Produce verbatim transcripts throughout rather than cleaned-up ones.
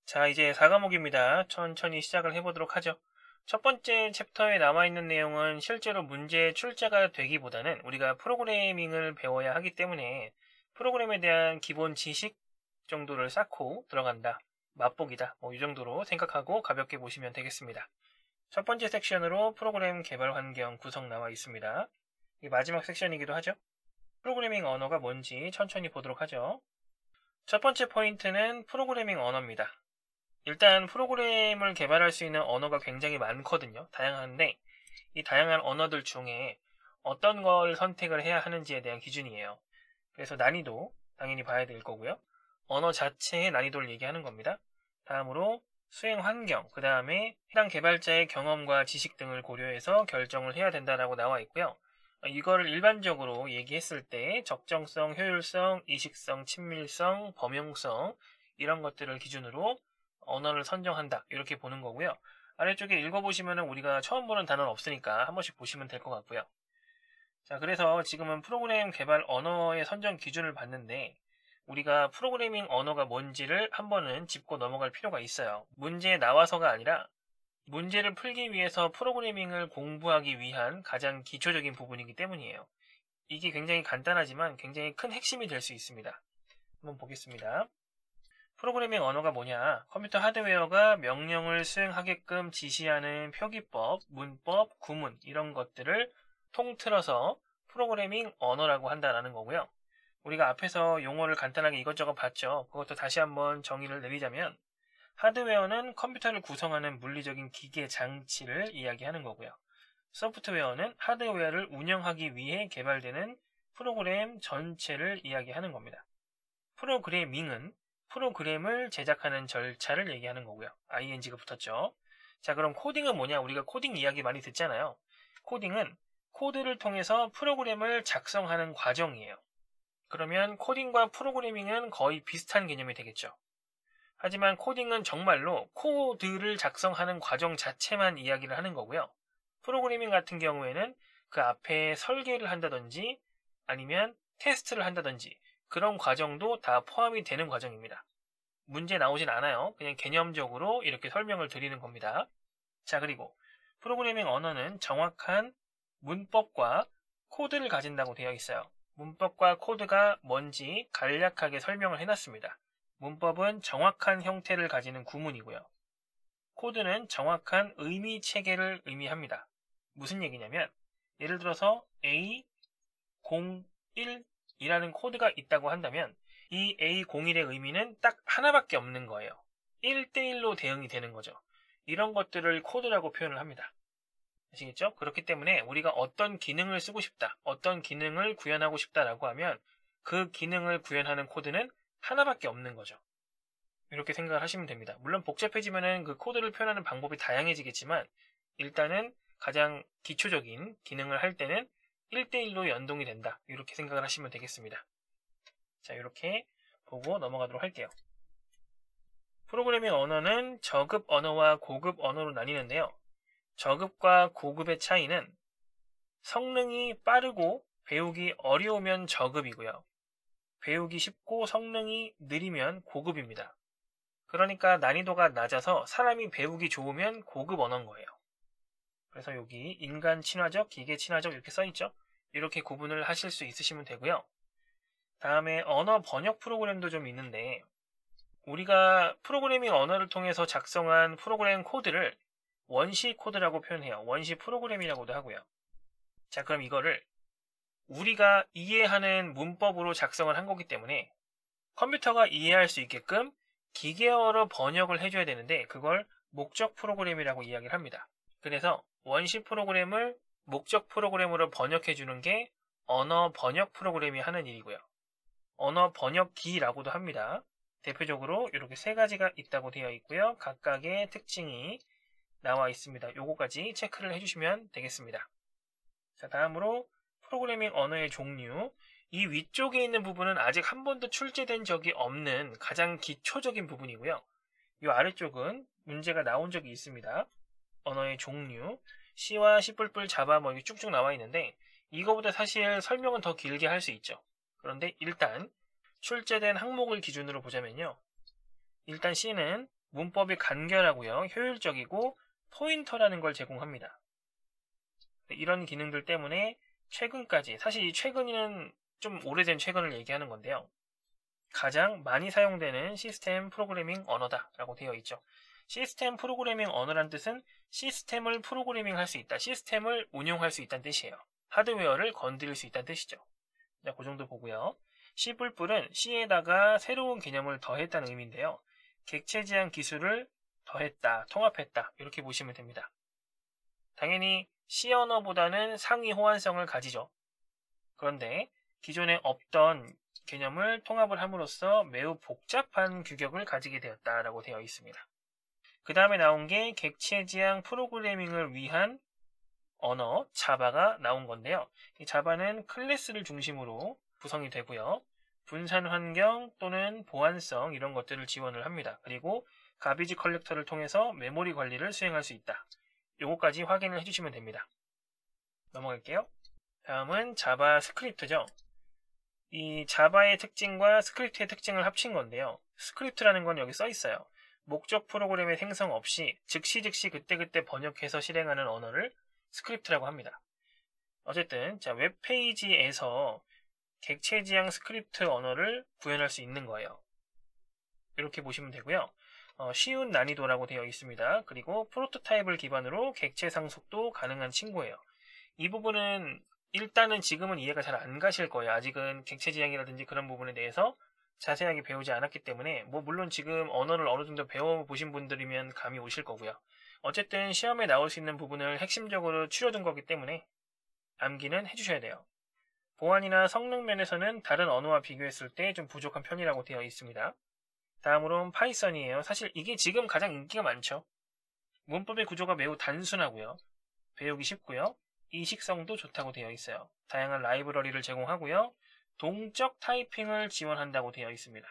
자, 이제 사 과목입니다. 천천히 시작을 해보도록 하죠. 첫 번째 챕터에 남아있는 내용은 실제로 문제 출제가 되기보다는 우리가 프로그래밍을 배워야 하기 때문에 프로그램에 대한 기본 지식 정도를 쌓고 들어간다. 맛보기다. 뭐 이 정도로 생각하고 가볍게 보시면 되겠습니다. 첫 번째 섹션으로 프로그램 개발 환경 구성 나와 있습니다. 이 마지막 섹션이기도 하죠. 프로그래밍 언어가 뭔지 천천히 보도록 하죠. 첫 번째 포인트는 프로그래밍 언어입니다. 일단 프로그램을 개발할 수 있는 언어가 굉장히 많거든요. 다양한데 이 다양한 언어들 중에 어떤 걸 선택을 해야 하는지에 대한 기준이에요. 그래서 난이도 당연히 봐야 될 거고요. 언어 자체의 난이도를 얘기하는 겁니다. 다음으로 수행 환경, 그 다음에 해당 개발자의 경험과 지식 등을 고려해서 결정을 해야 된다라고 나와 있고요. 이거를 일반적으로 얘기했을 때 적정성, 효율성, 이식성, 친밀성, 범용성 이런 것들을 기준으로 언어를 선정한다 이렇게 보는 거고요. 아래쪽에 읽어보시면 우리가 처음 보는 단어는 없으니까 한 번씩 보시면 될 것 같고요. 자, 그래서 지금은 프로그램 개발 언어의 선정 기준을 봤는데 우리가 프로그래밍 언어가 뭔지를 한 번은 짚고 넘어갈 필요가 있어요. 문제에 나와서가 아니라 문제를 풀기 위해서 프로그래밍을 공부하기 위한 가장 기초적인 부분이기 때문이에요. 이게 굉장히 간단하지만 굉장히 큰 핵심이 될 수 있습니다. 한번 보겠습니다. 프로그래밍 언어가 뭐냐? 컴퓨터 하드웨어가 명령을 수행하게끔 지시하는 표기법, 문법, 구문 이런 것들을 통틀어서 프로그래밍 언어라고 한다는 거고요. 우리가 앞에서 용어를 간단하게 이것저것 봤죠. 그것도 다시 한번 정의를 내리자면 하드웨어는 컴퓨터를 구성하는 물리적인 기계 장치를 이야기하는 거고요. 소프트웨어는 하드웨어를 운영하기 위해 개발되는 프로그램 전체를 이야기하는 겁니다. 프로그래밍은 프로그램을 제작하는 절차를 얘기하는 거고요. 아이엔지가 붙었죠. 자, 그럼 코딩은 뭐냐? 우리가 코딩 이야기 많이 듣잖아요. 코딩은 코드를 통해서 프로그램을 작성하는 과정이에요. 그러면 코딩과 프로그래밍은 거의 비슷한 개념이 되겠죠. 하지만 코딩은 정말로 코드를 작성하는 과정 자체만 이야기를 하는 거고요. 프로그래밍 같은 경우에는 그 앞에 설계를 한다든지 아니면 테스트를 한다든지 그런 과정도 다 포함이 되는 과정입니다. 문제 나오진 않아요. 그냥 개념적으로 이렇게 설명을 드리는 겁니다. 자, 그리고 프로그래밍 언어는 정확한 문법과 코드를 가진다고 되어 있어요. 문법과 코드가 뭔지 간략하게 설명을 해놨습니다. 문법은 정확한 형태를 가지는 구문이고요. 코드는 정확한 의미 체계를 의미합니다. 무슨 얘기냐면 예를 들어서 에이 공일 이라는 코드가 있다고 한다면 이 에이 공일의 의미는 딱 하나밖에 없는 거예요. 일 대 일로 대응이 되는 거죠. 이런 것들을 코드라고 표현을 합니다. 아시겠죠? 그렇기 때문에 우리가 어떤 기능을 쓰고 싶다, 어떤 기능을 구현하고 싶다라고 하면 그 기능을 구현하는 코드는 하나밖에 없는 거죠. 이렇게 생각을 하시면 됩니다. 물론 복잡해지면은 그 코드를 표현하는 방법이 다양해지겠지만 일단은 가장 기초적인 기능을 할 때는 일 대 일로 연동이 된다. 이렇게 생각을 하시면 되겠습니다. 자, 이렇게 보고 넘어가도록 할게요. 프로그래밍 언어는 저급 언어와 고급 언어로 나뉘는데요. 저급과 고급의 차이는 성능이 빠르고 배우기 어려우면 저급이고요. 배우기 쉽고 성능이 느리면 고급입니다. 그러니까 난이도가 낮아서 사람이 배우기 좋으면 고급 언어인 거예요. 그래서 여기 인간 친화적, 기계 친화적 이렇게 써있죠. 이렇게 구분을 하실 수 있으시면 되고요. 다음에 언어 번역 프로그램도 좀 있는데 우리가 프로그래밍 언어를 통해서 작성한 프로그램 코드를 원시 코드라고 표현해요. 원시 프로그램이라고도 하고요. 자, 그럼 이거를 우리가 이해하는 문법으로 작성을 한 거기 때문에 컴퓨터가 이해할 수 있게끔 기계어로 번역을 해줘야 되는데 그걸 목적 프로그램이라고 이야기를 합니다. 그래서 원시 프로그램을 목적 프로그램으로 번역해주는 게 언어 번역 프로그램이 하는 일이고요. 언어 번역기라고도 합니다. 대표적으로 이렇게 세 가지가 있다고 되어 있고요. 각각의 특징이 나와 있습니다. 요거까지 체크를 해주시면 되겠습니다. 자, 다음으로 프로그래밍 언어의 종류. 이 위쪽에 있는 부분은 아직 한 번도 출제된 적이 없는 가장 기초적인 부분이고요. 이 아래쪽은 문제가 나온 적이 있습니다. 언어의 종류, C와 C++, 자바 뭐 이렇게 쭉쭉 나와 있는데 이거보다 사실 설명은 더 길게 할 수 있죠. 그런데 일단 출제된 항목을 기준으로 보자면요. 일단 C는 문법이 간결하고요. 효율적이고 포인터라는 걸 제공합니다. 이런 기능들 때문에 최근까지, 사실 이 최근은 좀 오래된 최근을 얘기하는 건데요. 가장 많이 사용되는 시스템 프로그래밍 언어다라고 되어 있죠. 시스템 프로그래밍 언어란 뜻은 시스템을 프로그래밍 할 수 있다, 시스템을 운용할 수 있다는 뜻이에요. 하드웨어를 건드릴 수 있다는 뜻이죠. 자, 그 정도 보고요. C++은 C에다가 새로운 개념을 더했다는 의미인데요. 객체 지향 기술을 더했다, 통합했다, 이렇게 보시면 됩니다. 당연히 C 언어보다는 상위 호환성을 가지죠. 그런데 기존에 없던 개념을 통합을 함으로써 매우 복잡한 규격을 가지게 되었다라고 되어 있습니다. 그 다음에 나온 게 객체 지향 프로그래밍을 위한 언어 자바가 나온 건데요. 이 자바는 클래스를 중심으로 구성이 되고요. 분산 환경 또는 보안성 이런 것들을 지원을 합니다. 그리고 가비지 컬렉터를 통해서 메모리 관리를 수행할 수 있다. 요거까지 확인을 해주시면 됩니다. 넘어갈게요. 다음은 자바 스크립트죠. 이 자바의 특징과 스크립트의 특징을 합친 건데요. 스크립트라는 건 여기 써 있어요. 목적 프로그램의 생성 없이 즉시 즉시 그때그때 번역해서 실행하는 언어를 스크립트라고 합니다. 어쨌든 자, 웹페이지에서 객체 지향 스크립트 언어를 구현할 수 있는 거예요. 이렇게 보시면 되고요. 어, 쉬운 난이도라고 되어 있습니다. 그리고 프로토타입을 기반으로 객체 상속도 가능한 친구예요. 이 부분은 일단은 지금은 이해가 잘 안 가실 거예요. 아직은 객체 지향이라든지 그런 부분에 대해서 자세하게 배우지 않았기 때문에 뭐 물론 지금 언어를 어느 정도 배워보신 분들이면 감이 오실 거고요. 어쨌든 시험에 나올 수 있는 부분을 핵심적으로 추려둔 거기 때문에 암기는 해주셔야 돼요. 보안이나 성능 면에서는 다른 언어와 비교했을 때 좀 부족한 편이라고 되어 있습니다. 다음으로는 파이썬이에요. 사실 이게 지금 가장 인기가 많죠. 문법의 구조가 매우 단순하고요. 배우기 쉽고요. 이식성도 좋다고 되어 있어요. 다양한 라이브러리를 제공하고요. 동적 타이핑을 지원한다고 되어 있습니다.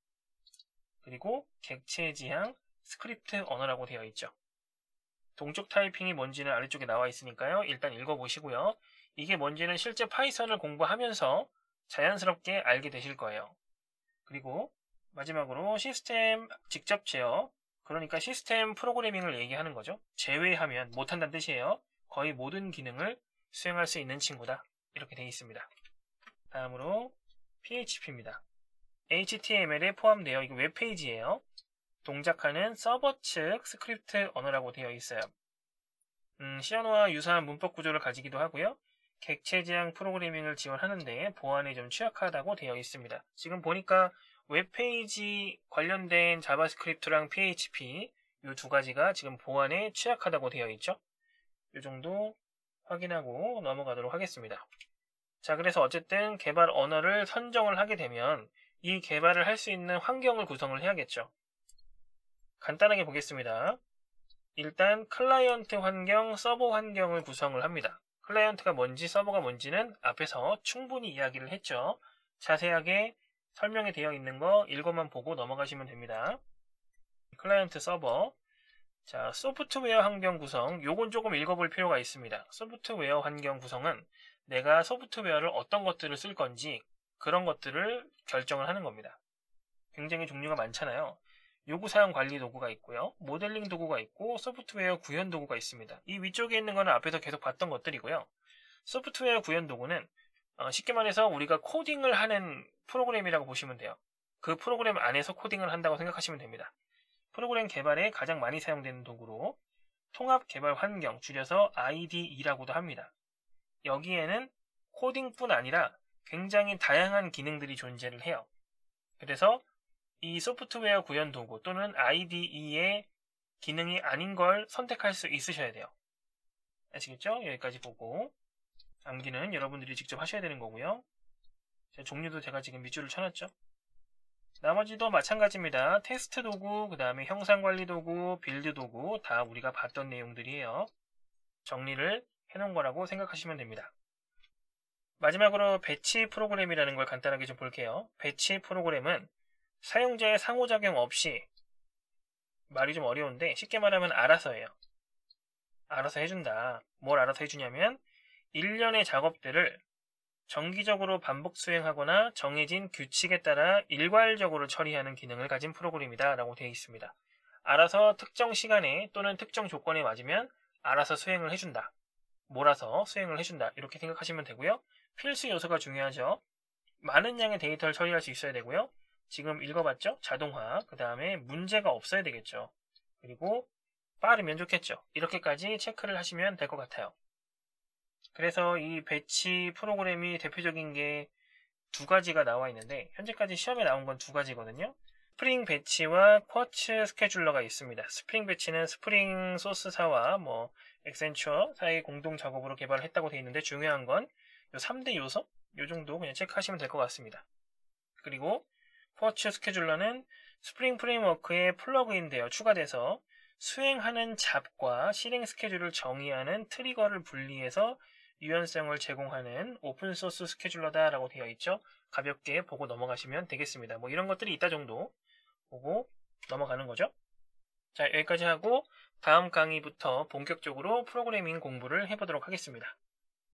그리고 객체 지향 스크립트 언어라고 되어 있죠. 동적 타이핑이 뭔지는 아래쪽에 나와 있으니까요. 일단 읽어보시고요. 이게 뭔지는 실제 파이썬을 공부하면서 자연스럽게 알게 되실 거예요. 그리고 마지막으로 시스템 직접 제어, 그러니까 시스템 프로그래밍을 얘기하는 거죠. 제외하면 못한다는 뜻이에요. 거의 모든 기능을 수행할 수 있는 친구다. 이렇게 되어 있습니다. 다음으로 피에이치피입니다. 에이치티엠엘에 포함되어 이거 웹페이지예요. 동작하는 서버 측 스크립트 언어라고 되어 있어요. 음, C 언어와 유사한 문법 구조를 가지기도 하고요. 객체 지향 프로그래밍을 지원하는데 보안에 좀 취약하다고 되어 있습니다. 지금 보니까 웹페이지 관련된 자바스크립트랑 피에이치피 이 두 가지가 지금 보안에 취약하다고 되어 있죠. 이 정도 확인하고 넘어가도록 하겠습니다. 자, 그래서 어쨌든 개발 언어를 선정을 하게 되면 이 개발을 할 수 있는 환경을 구성을 해야겠죠. 간단하게 보겠습니다. 일단 클라이언트 환경, 서버 환경을 구성을 합니다. 클라이언트가 뭔지 서버가 뭔지는 앞에서 충분히 이야기를 했죠. 자세하게 설명이 되어 있는 거 읽어만 보고 넘어가시면 됩니다. 클라이언트 서버, 자, 소프트웨어 환경 구성, 요건 조금 읽어볼 필요가 있습니다. 소프트웨어 환경 구성은 내가 소프트웨어를 어떤 것들을 쓸 건지 그런 것들을 결정을 하는 겁니다. 굉장히 종류가 많잖아요. 요구사항 관리 도구가 있고요. 모델링 도구가 있고 소프트웨어 구현 도구가 있습니다. 이 위쪽에 있는 거는 앞에서 계속 봤던 것들이고요. 소프트웨어 구현 도구는 어, 쉽게 말해서 우리가 코딩을 하는 프로그램이라고 보시면 돼요. 그 프로그램 안에서 코딩을 한다고 생각하시면 됩니다. 프로그램 개발에 가장 많이 사용되는 도구로 통합 개발 환경, 줄여서 아이디이라고도 합니다. 여기에는 코딩뿐 아니라 굉장히 다양한 기능들이 존재를 해요. 그래서 이 소프트웨어 구현 도구 또는 아이디이의 기능이 아닌 걸 선택할 수 있으셔야 돼요. 아시겠죠? 여기까지 보고 암기는 여러분들이 직접 하셔야 되는 거고요. 종류도 제가 지금 밑줄을 쳐놨죠. 나머지도 마찬가지입니다. 테스트 도구, 그 다음에 형상관리 도구, 빌드 도구 다 우리가 봤던 내용들이에요. 정리를 해놓은 거라고 생각하시면 됩니다. 마지막으로 배치 프로그램이라는 걸 간단하게 좀 볼게요. 배치 프로그램은 사용자의 상호작용 없이, 말이 좀 어려운데 쉽게 말하면 알아서 해요. 알아서 해준다. 뭘 알아서 해주냐면 일련의 작업들을 정기적으로 반복 수행하거나 정해진 규칙에 따라 일괄적으로 처리하는 기능을 가진 프로그램이다 라고 되어 있습니다. 알아서 특정 시간에 또는 특정 조건에 맞으면 알아서 수행을 해준다. 몰아서 수행을 해준다. 이렇게 생각하시면 되고요. 필수 요소가 중요하죠. 많은 양의 데이터를 처리할 수 있어야 되고요. 지금 읽어봤죠? 자동화. 그 다음에 문제가 없어야 되겠죠. 그리고 빠르면 좋겠죠. 이렇게까지 체크를 하시면 될 것 같아요. 그래서 이 배치 프로그램이 대표적인 게 두 가지가 나와 있는데 현재까지 시험에 나온 건 두 가지거든요. 스프링 배치와 쿼츠 스케줄러가 있습니다. 스프링 배치는 스프링 소스사와 뭐 엑센추어사의 공동 작업으로 개발을 했다고 되어 있는데 중요한 건 이 삼 대 요소? 요 정도 그냥 체크하시면 될 것 같습니다. 그리고 쿼츠 스케줄러는 스프링 프레임워크에 플러그인되어 추가돼서 수행하는 잡과 실행 스케줄을 정의하는 트리거를 분리해서 유연성을 제공하는 오픈소스 스케줄러다라고 되어 있죠. 가볍게 보고 넘어가시면 되겠습니다. 뭐 이런 것들이 있다 정도 보고 넘어가는 거죠. 자, 여기까지 하고 다음 강의부터 본격적으로 프로그래밍 공부를 해보도록 하겠습니다.